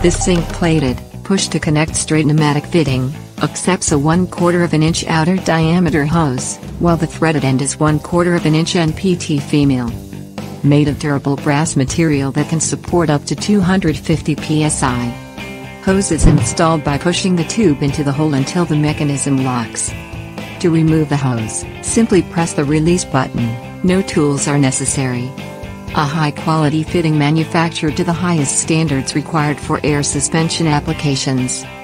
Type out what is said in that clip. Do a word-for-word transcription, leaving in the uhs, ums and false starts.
This zinc-plated, push-to-connect straight pneumatic fitting accepts a one quarter of an inch outer diameter hose, while the threaded end is one quarter of an inch N P T Female. Made of durable brass material that can support up to two hundred fifty P S I. Hose is installed by pushing the tube into the hole until the mechanism locks. To remove the hose, simply press the release button. No tools are necessary. A high-quality fitting manufactured to the highest standards required for air suspension applications.